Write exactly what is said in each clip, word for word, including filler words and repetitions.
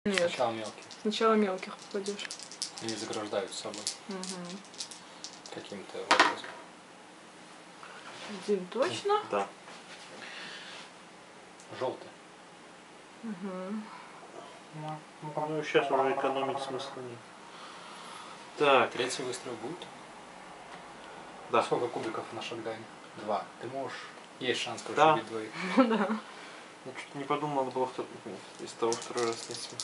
Нет. Сначала мелкие. Сначала мелких попадешь. Они заграждают с собой. Угу. Каким-то образом. Один точно? Да. Желтый. Угу. Ну, сейчас уже экономить смысла нет. Так. Третий выстрел будет? Да. Сколько кубиков на шотгане? Два. Ты можешь... Есть шанс, короче, Да. убить двоих. Ну да. Я чуть не подумал, надо было втор... из того второй раз нет смысла.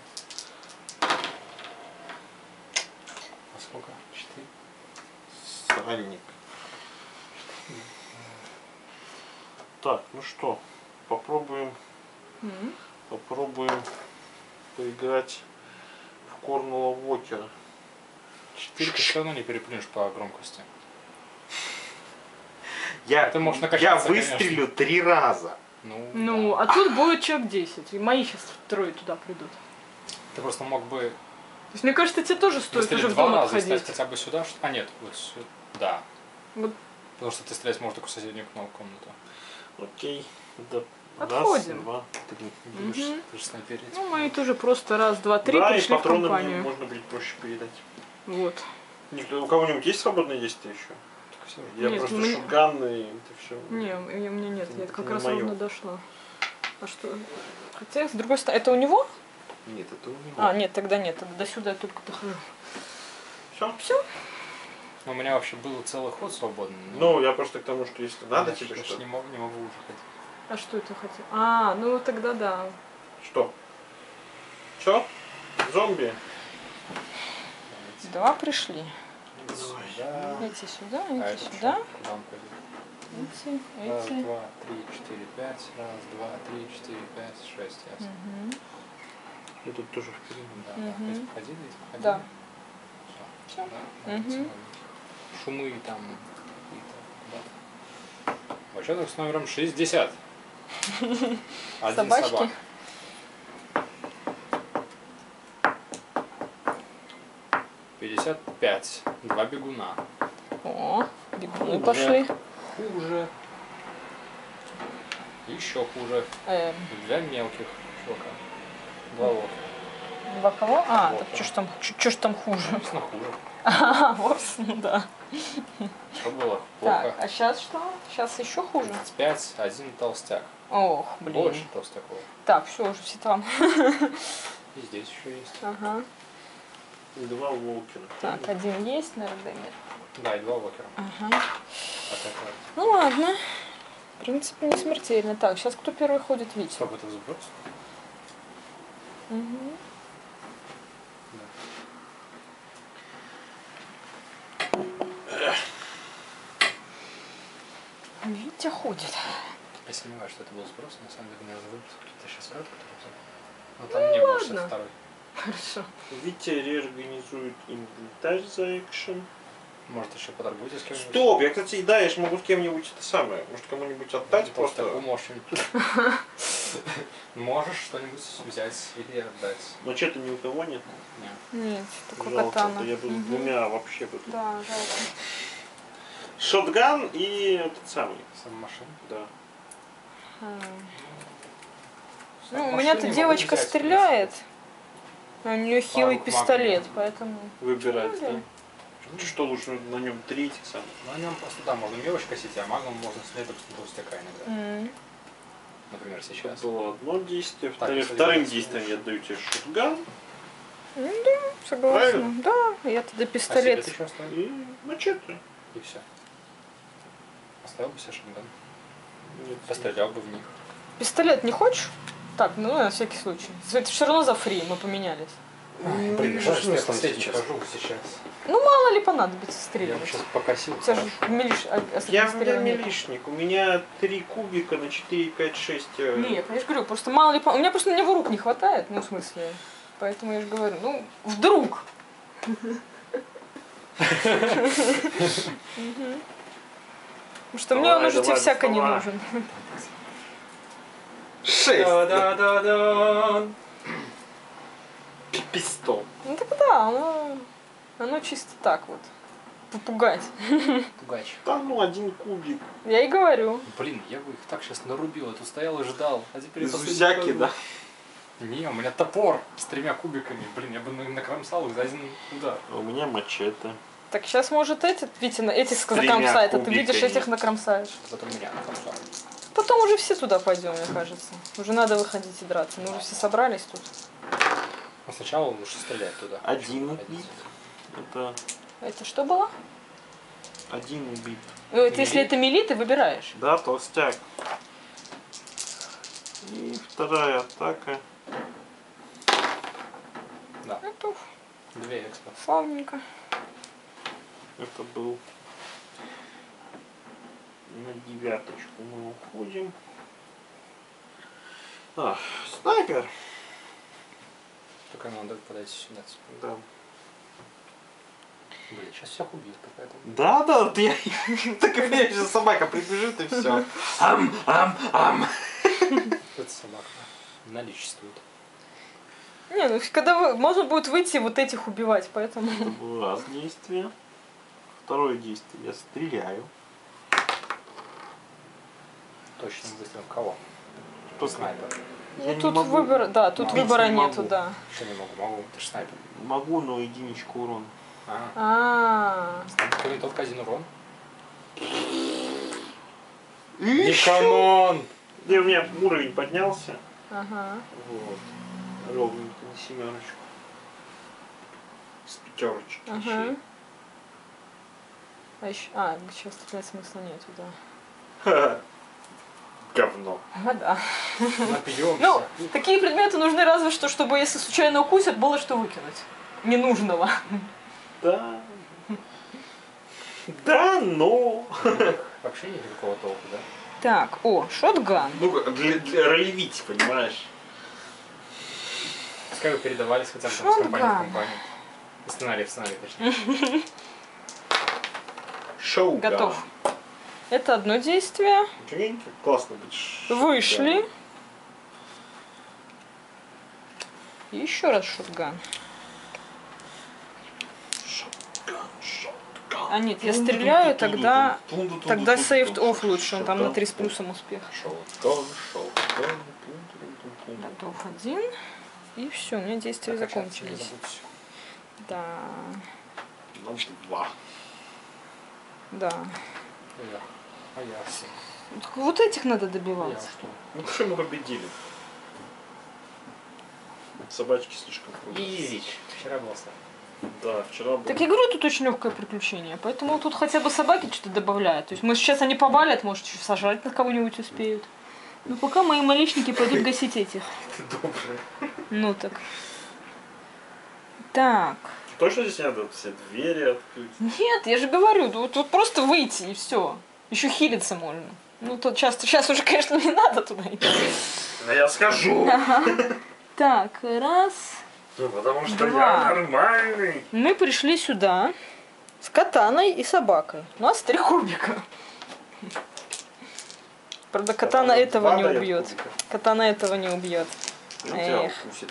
А сколько? Четыре? Сальник. Так, ну что, попробуем, М. попробуем поиграть в Корнула Уокера. Четыре ты все равно не переплюнешь по громкости. Я, Ты можешь я накачаться, выстрелю конечно. три раза. Ну, Ну, да. а тут будет человек десять. И мои сейчас трое туда придут. Ты просто мог бы То есть, мне кажется, тебе тоже стоит выстрелить уже в два дом раза и стать отходить. хотя бы сюда. что- А нет, вот сюда. Вот. Потому что ты стрелять можешь только в соседнюю комнату. Окей. Да. Отходим. Раз, два, три. Будешь, Мгм. ты же снайперить. Ну, мои тоже просто раз, два, три Да, и пришли в патроны мне компанию. можно будет проще передать. Вот. Никто, у кого-нибудь есть свободные действия еще? Так всё. Я Нет, просто мне- шотган и это все. Не, у меня у меня нет, Это я не- как это не раз моё. ровно дошла. А что? Хотя, с другой стороны, это у него? Нет, это у него. А, нет, тогда нет, тогда до сюда я только дохожу. Все? Все? Ну, у меня вообще был целый ход свободный. но Ну, я просто к тому, что если надо я тебе ж что-то. не могу, не могу уже ходить. А что это хотел? А, ну тогда да. Что? Что? Зомби? Два пришли. Сюда. Эти сюда, А эти это сюда. что? Куда он пойдет? Эти, Раз, эти. два, три, четыре, пять. Раз, два, три, четыре, пять, шесть. Ясно. Мгм. Я тут тоже впереди. Да, Мгм. эти походили, эти походили. Да. Всё. Всё. Да, Мгм. молодцы. Шумы там какие-то. Да. Бочонок с номером шестьдесят. Один Собачки? собак. пятьдесят пять. Два бегуна. О, бегуны Хуже. пошли. Хуже. Еще хуже. Эм, Для мелких чувака. Два лока. два кого? А, Вот, так да. что ж там, что ж там хуже? Написано хуже. А, вовсе, ну да. Что было? Так, Плохо. а сейчас что? Сейчас еще хуже. тридцать пять, один толстяк. Ох, блин. Больше толстяков. Так, все, уже все там. И здесь еще есть. Ага. Два Уокера. Так, один есть, наверное, нет. Да, и два локера. Ага. А какая? Ну ладно. В принципе, не смертельно. Так, сейчас кто первый ходит, Витя? Стоп, это сброс? Угу. Витя ходит. Я сомневаюсь, что это был сброс. На самом деле, мне надо выпуск. Кто-то сейчас скажет, кто это. Но там не было сейчас ладно. второй. Хорошо. Витя реорганизует инвентарь за экшен. Может, еще поторгуйтесь с кем-нибудь? Стоп! Я, кстати, да, я же могу с кем-нибудь это самое. Может, кому-нибудь отдать Просто просто. можешь что-нибудь. Можешь что-нибудь взять или отдать. Но что-то ни у кого нет. Нет. Нет, только Жалко, катана. то я бы с Мгм. двумя вообще бы. Да, жалко. Шотган и этот самый. Сам машина. Да. А. Сам Ну, у машину меня-то могу девочка взять, в стреляет. А у нее хилый Пару пистолет, магний. поэтому. Выбирать, Ну, да? да. Что лучше на нем три этих самых? Ну, на нем просто, да, можно мелочь косить, а магом можно снять только с толстяка иногда. М. Например, сейчас. Было одно действие, Так, вторым, кстати, вторым да, действием я отдаю тебе шотган Ну да, согласна. Правильно? Да, я тогда А пистолет. себе ты еще оставил? и мачете. И все. Оставил бы себе шотган. Нет, Пострелял бы в них. Пистолет не хочешь? Так, ну на всякий случай. Это все равно за фри, мы поменялись. Блин, жаль, что я последний сейчас. хожу сейчас. Ну мало ли понадобится Я бы стреливать. сейчас покосил. У тебя же хорошо. милиш, а, Я, особенно я стрела не нет. лишник. У меня три кубика на четыре, пять, шесть. э, Нет, я же говорю, просто мало ли... по- У меня просто на него рук не хватает, ну, в смысле. Поэтому я же говорю, ну, вдруг. Мгм. Потому что мне он Давай, уже тебе давай, всяко не доставай. нужен. Шесть. Да-да-да-да. Пистол. Ну так да, оно, оно чисто так вот. Попугать. Пугач. Да ну один кубик. Я и говорю. Блин, я бы их так сейчас нарубил, а тут стоял и ждал. А теперь Из последний усяки, хожу. да. Не, у меня топор с тремя кубиками. Блин, я бы на- накромсал их за один удар. У меня мачете. Так сейчас, может, эти, Витя, на- этих тремя накромсает, а ты видишь, кубиками. этих накромсаешь. Зато меня накромсал. Потом уже все туда пойдем, мне кажется. Уже надо выходить и драться. Мы уже все собрались тут. Но сначала лучше стрелять туда. Один Ходить. убит. Это Это что было? один убит. Ну, это если Мили? это мили, ты выбираешь. Да, толстяк. И вторая атака. Да, Готов. две экспо. Славненько. Это был на девяточку мы уходим. А, снайпер. Только надо подойти сюда. Да. Блин, сейчас всех убьют, поэтому. Да, да, вот я... Так у меня сейчас собака прибежит и все. Ам, ам, ам. Это собака наличествует. Не, ну когда вы- можно будет выйти вот этих убивать, поэтому. Это было раз действие. Второе действие. Я стреляю. Точно выстрел в кого? Кто Снайпер. Ну, Я не тут могу. выбор, да, тут Убить выбора не нету, могу. да. Что не могу? Могу, ты же снайпер. Могу, но единичку урона. А, А, снайпер винтовка один урон. И Не ещё. канон! Да, у меня уровень поднялся. ага. Вот. Ровненько на семерочку. С пятерочки. Ага. А еще, а, сейчас стрелять смысла нету, да. Ха-ха. Говно. А, да. Напьемся. Ну, такие предметы нужны разве что, чтобы если случайно укусят, было что выкинуть. Ненужного. Да. Да, но. Вообще нет никакого толку, да? Так, о, шотган. Ну, как для, для ролевить, понимаешь? Пускай вы передавались хотя бы там с Шотган. компании в компанию. Из сценария в сценарий, точнее. Шоу. Готов. Это одно действие. Прикинь, как классно быть. ш- Вышли. да. И еще раз шотган. Шотган, шотган. А нет, я стреляю, тогда Тун-тун-тун-тун-тун-тун. тогда saved off лучше, он там на Шотган, три с плюсом успех. Шотган, шотган, тун-тун-тун-тун. Готов один. И все, у меня действия Так, общаться не закончились. забудьте. Да, На два. да. Я. А я все. Так вот этих надо Я добиваться. что? Ну что мы победили? Собачки слишком крутые. Изи. Вчера был стар. Да, вчера был. Так я говорю, тут очень легкое приключение, поэтому тут хотя бы собаки что-то добавляют. То есть, может, сейчас они побалят, может, еще сажать на кого-нибудь успеют. Но пока мои малечники пойдут гасить этих. Ты добрый. Ну так. Так. Точно здесь не надо все двери открыть? Нет, я же говорю, тут, тут просто выйти и все. Еще хилиться можно. Ну тут часто, сейчас уже, конечно, не надо туда идти. А я скажу. Так, раз. Ну, потому что Два. я нормальный. Мы пришли сюда с катаной и собакой. У нас три кубика. Правда, катана Катана этого не падает убьет. кубика. Катана этого не убьет. Ну, тебя Эх. укусит.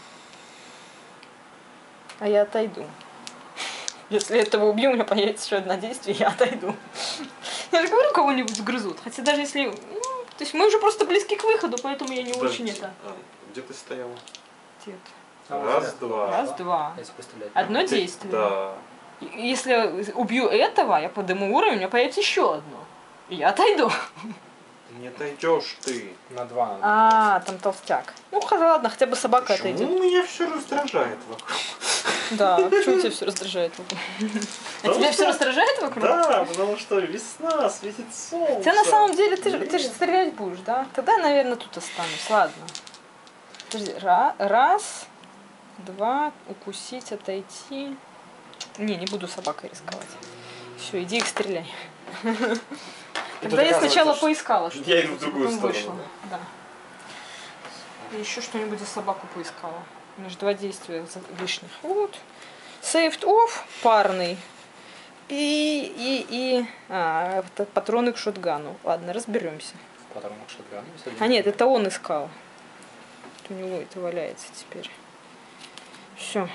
А я отойду. Если этого убью, у меня появится еще одно действие, я отойду. Я же говорю, кого-нибудь сгрызут. Хотя даже если... Ну, то есть мы уже просто близки к выходу, поэтому я не очень Подожди. это... А, где ты стояла? Нет. Раз, два. Раз, два. Если пострелять. Одно Ты- действие. Да. И- Если убью этого, я подниму уровень, у меня появится еще одно. И я отойду. Не отойдешь ты. На два надо. А, там толстяк. Ну, ха- ладно, хотя бы собака Почему отойдет. меня все раздражает вокруг? Да, почему тебя все раздражает вокруг? А Потому тебя что- все раздражает вокруг? Да, потому что весна, светит солнце. Хотя на самом деле ты же Блин. ты же стрелять будешь, да? Тогда, наверное, тут останусь. Ладно. Подожди, ра- раз, два, укусить, отойти. Не, не буду собакой рисковать. Все, иди их стреляй. И Тогда тут я сначала оказывается, что поискала, что я иду в другую потом сторону, вышла. Да. И еще что-нибудь за собаку поискала. У меня же два действия за- лишних. Вот. Saved off, парный. И, и, и... А, это патроны к шотгану. Ладно, разберемся. Патронов шотган. А нет, это он искал. У него это валяется теперь. Все,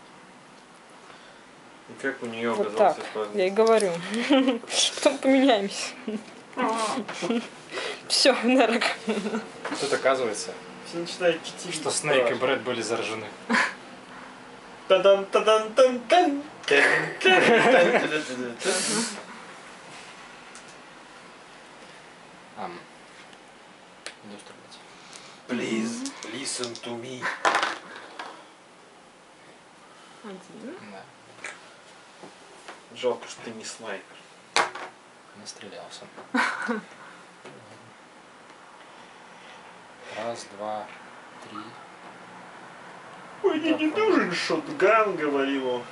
И как у нее вот оказался так. парень? Я и говорю. Потом поменяемся. Все, Нерок. Тут оказывается Все начинают читить. Что Снейк и Брэд были заражены. Тадан, тадан, тан, тан. Ам. Не устроить. Please, listen to me. Один. Да. Жалко, что ты не снайпер. Настрелялся. Раз, два, три. Ой, мне не нужен шотган, говорил он.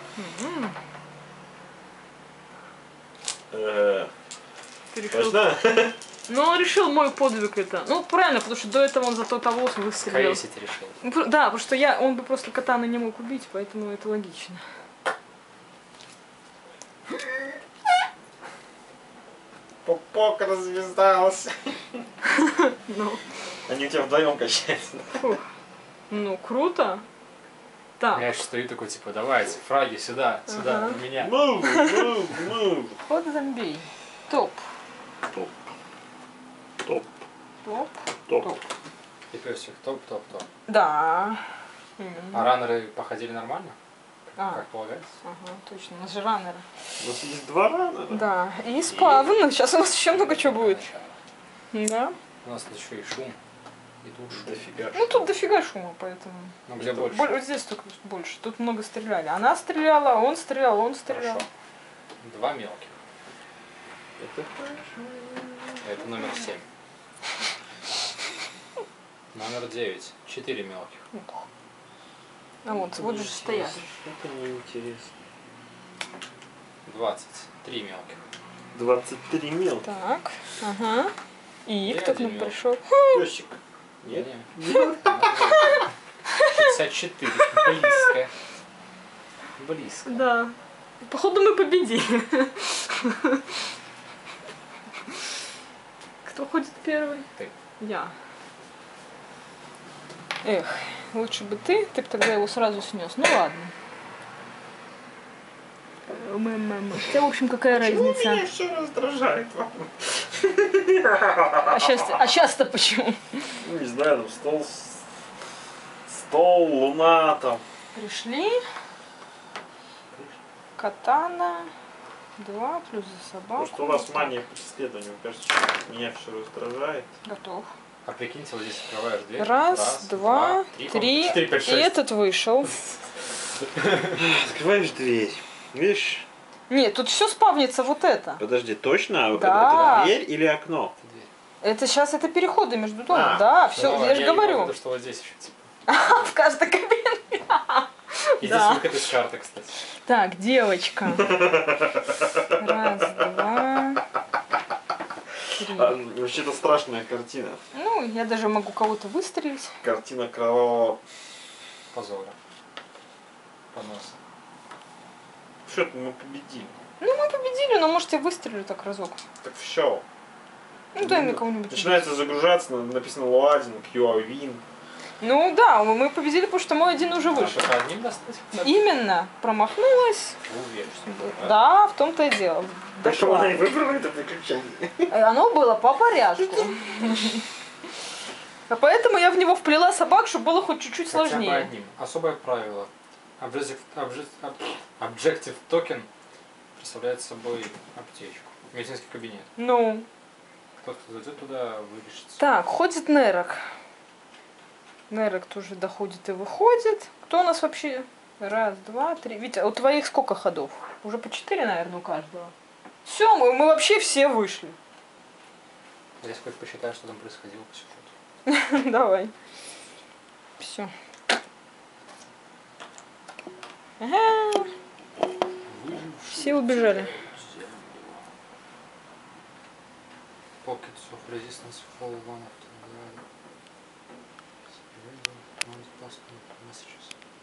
Э, Ты решил... Точно? Ну, он решил мой подвиг это. Ну, правильно, потому что до этого он зато того выстрелил. Каесить решил. Ну, про- Да, потому что я, он бы просто катана не мог убить, поэтому это логично. Пупок развязался. Ну, Они у тебя вдвоем качаются. фух. Ну, круто. Так, Я стою такой, типа, давайте, фраги сюда, сюда, Ага. на меня. Move, move, move. ход зомби. Топ. Топ. Топ. Топ. Топ. И песик, топ, топ, топ. Да. А Именно. раннеры походили нормально? А, Как полагается? ага, точно, у нас же раннеры. У нас есть два рана. Да, и спавн. Сейчас у нас еще много чего будет. Начало. Да. У нас тут еще и шум. И тут шум. Дофига. Ну, тут дофига шума, поэтому... Ну где Это больше? Боль- Вот здесь только больше. Тут много стреляли. Она стреляла, он стрелял, он стрелял. Хорошо. Два мелких. Это хорошо. Это номер семь. Номер девять. Четыре мелких. А вот, вот же стоят. Это неинтересно. Двадцать. Три мелких. двадцать три мел. Так, ага. И И кто к один нам мел. пришел? Песик. Нет? Не. шестьдесят четыре. Близко. Близко. Да. Походу мы победили. Кто ходит первый? Ты. Я. Эх, лучше бы ты, ты бы тогда его сразу снес. Ну ладно. Мэм-мэм. Хотя, в общем, какая Почему разница? меня все раздражает вам? А сейчас, а сейчас-то почему? Ну, не знаю, там стол... с- Стол, луна там. Пришли. Катана. Два плюс за собаку. Потому что у вас мания преследования. Мне кажется, что меня все раздражает. Готов. А прикиньте, вот здесь открываешь дверь. Раз, два, три, три. четыре, пять, И шесть. этот вышел. Открываешь дверь. Видишь? Нет, тут все спавнится вот это. Подожди, точно? Да. Это дверь или окно? Это дверь. Это сейчас это переходы между домом. А, Да, все, Ну, я же имею в говорю. виду, что вот здесь еще типа. В каждой кабине. И Да. здесь выход из карты, кстати. Так, девочка. Раз, два, три. А, вообще-то страшная картина. Ну, я даже могу кого-то выстрелить. Картина кровавого. Позора. Поноса. Что-то мы победили. Ну, мы победили, но может я выстрелю так разок. Так все. Ну, дай мне кого-нибудь. Начинается загружаться, на- написано Луадин, Q A Win. Ну да, мы победили, потому что мой один уже вышел. А, одним достать? Именно, промахнулась. Вы уверены, что Да, в том-то и дело. Так что она и Дошла. выбрала это приключение. И оно было по порядку. А поэтому я в него вплела собак, чтобы было хоть чуть-чуть Хотя бы сложнее. одним. Особое правило. Objective, objective, objective token представляет собой аптечку. Медицинский кабинет. Ну, Тот, кто зайдет туда, вылечится. так, ходит Нерок. Нерок тоже доходит и выходит. Кто у нас вообще? Раз, два, три. Витя, у твоих сколько ходов? Уже по четыре, наверное, у каждого. Все, мы, мы вообще все вышли. Здесь хоть посчитай, что там происходило по сюжету. Давай. Все. Ага. Все убежали. Pockets of resistance fall one after the other. Survival, non-possible messages.